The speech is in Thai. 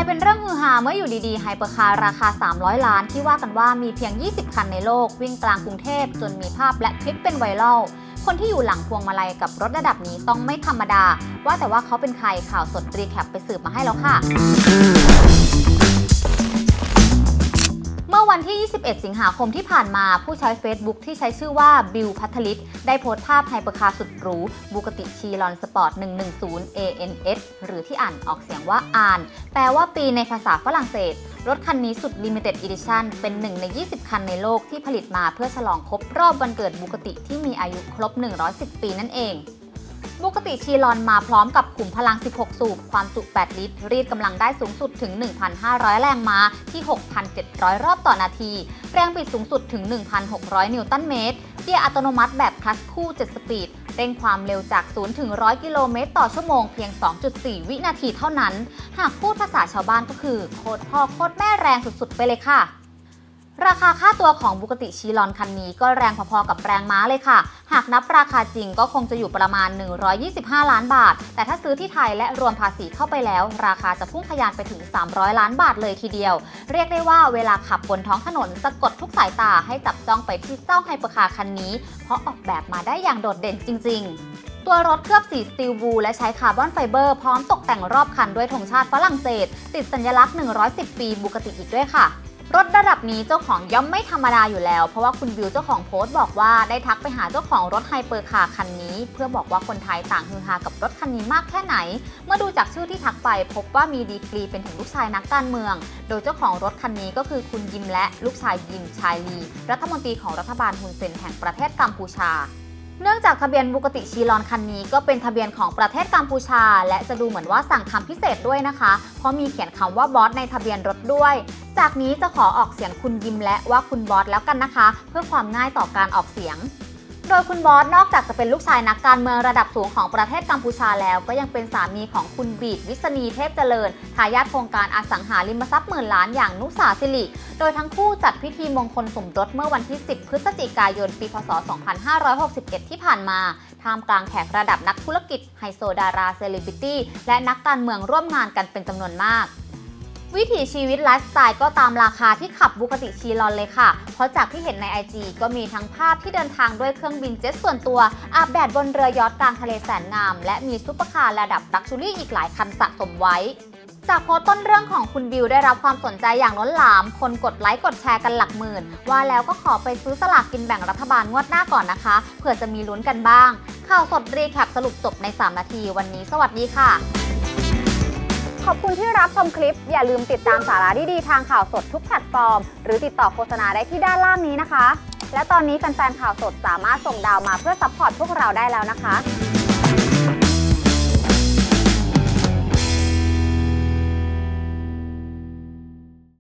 เป็นเรื่องฮือฮาเมื่ออยู่ดีๆไฮเปอร์คาร์ราคา300 ล้านที่ว่ากันว่ามีเพียง20 คันในโลกวิ่งกลางกรุงเทพจนมีภาพและคลิปเป็นไวรัลคนที่อยู่หลังพวงมาลัยกับรถระดับนี้ต้องไม่ธรรมดาว่าแต่ว่าเขาเป็นใครข่าวสดรีแคปไปสืบมาให้แล้วค่ะเมื่อวันที่ 21 สิงหาคมที่ผ่านมาผู้ใช้ Facebook ที่ใช้ชื่อว่าบิลพัทลิตได้โพสต์ภาพไฮเปอร์คาร์สุดหรูบูกติชีรอนสปอร์ต110 ANS หรือที่อ่านออกเสียงว่าอ่านแปลว่าปีในภาษาฝรั่งเศสรถคันนี้สุด Limited Edition เป็น1ใน20 คันในโลกที่ผลิตมาเพื่อฉลองครบรอบวันเกิดบูกติที่มีอายุครบ110 ปีนั่นเองบูกติชีรอนมาพร้อมกับขุมพลัง16สูบความจุ8ลิตรรีดกำลังได้สูงสุดถึง 1,500 แรงม้าที่ 6,700 รอบต่อนาทีแรงบิดสูงสุดถึง 1,600 นิวตันเมตรเกียร์อัตโนมัติแบบคลัตช์คู่7สปีดเร่งความเร็วจาก0ถึง100กิโลเมตรต่อชั่วโมงเพียง 2.4 วินาทีเท่านั้นหากพูดภาษาชาวบ้านก็คือโคตรพ่อโคตรแม่แรงสุดๆไปเลยค่ะราคาค่าตัวของบูกติชีรอนคันนี้ก็แรงพอๆกับแรงม้าเลยค่ะหากนับราคาจริงก็คงจะอยู่ประมาณ125 ล้านบาทแต่ถ้าซื้อที่ไทยและรวมภาษีเข้าไปแล้วราคาจะพุ่งทะยานไปถึง300 ล้านบาทเลยทีเดียวเรียกได้ว่าเวลาขับบนท้องถนนสะกดทุกสายตาให้จับจ้องไปที่เจ้าไฮเปอร์คาร์คันนี้เพราะออกแบบมาได้อย่างโดดเด่นจริงๆตัวรถเคลือบสีสตีลบลูและใช้คาร์บอนไฟเบอร์พร้อมตกแต่งรอบคันด้วยธงชาติฝรั่งเศสติดสัญลักษณ์110 ปีบูกติอีกด้วยค่ะรถระดับนี้เจ้าของย่อมไม่ธรรมดาอยู่แล้วเพราะว่าคุณบิวเจ้าของโพสต์บอกว่าได้ทักไปหาเจ้าของรถไฮเปอร์คาร์คันนี้เพื่อบอกว่าคนไทยต่างฮือฮากับรถคันนี้มากแค่ไหนเมื่อดูจากชื่อที่ทักไปพบว่ามีดีกรีเป็นถึงลูกชายนักการเมืองโดยเจ้าของรถคันนี้ก็คือคุณยิมและลูกชายยิมชายลีรัฐมนตรีของรัฐบาลฮุนเซนแห่งประเทศกัมพูชาเนื่องจากทะเบียนบูกติชีรอนคันนี้ก็เป็นทะเบียนของประเทศกัมพูชาและจะดูเหมือนว่าสั่งทำพิเศษด้วยนะคะเพราะมีเขียนคำว่าบอสในทะเบียนรถด้วยจากนี้จะขอออกเสียงคุณยิมและว่าคุณบอสแล้วกันนะคะเพื่อความง่ายต่อการออกเสียงโดยคุณบอสนอกจากจะเป็นลูกชายนักการเมืองระดับสูงของประเทศกัมพูชาแล้วก็ยังเป็นสามีของคุณบีดวิษณีเทพเจริญทายาทโครงการอสังหาริมทรัพย์หมื่นล้านอย่างนุสาสิริโดยทั้งคู่จัดพิธีมงคลสมรสเมื่อวันที่10 พฤศจิกายนปีพ.ศ. 2561 ที่ผ่านมาท่ามกลางแขกระดับนักธุรกิจไฮโซดาราเซเลบริตี้และนักการเมืองร่วมงานกันเป็นจำนวนมากวิถีชีวิตไลฟ์สไตล์ก็ตามราคาที่ขับบูกติชีรอนเลยค่ะเพราะจากที่เห็นใน IG ก็มีทั้งภาพที่เดินทางด้วยเครื่องบินเจ็ตส่วนตัวอาบแดดบนเรือยอทกลางทะเลแสนงามและมีซุปเปอร์คาร์ระดับลักชัวรี่อีกหลายคันสะสมไว้จากโพสต์ต้นเรื่องของคุณบิวได้รับความสนใจอย่างล้นหลามคนกดไลค์กดแชร์กันหลักหมื่นว่าแล้วก็ขอไปซื้อสลากกินแบ่งรัฐบาลงวดหน้าก่อนนะคะเผื่อจะมีลุ้นกันบ้างข่าวสดรีแคปสรุปจบใน3 นาทีวันนี้สวัสดีค่ะขอบคุณที่รับชมคลิปอย่าลืมติดตามสาระดีๆทางข่าวสดทุกแพลตฟอร์มหรือติดต่อโฆษณาได้ที่ด้านล่างนี้นะคะและตอนนี้แฟนๆข่าวสดสามารถส่งดาวมาเพื่อซัพพอร์ตพวกเราได้แล้วนะคะ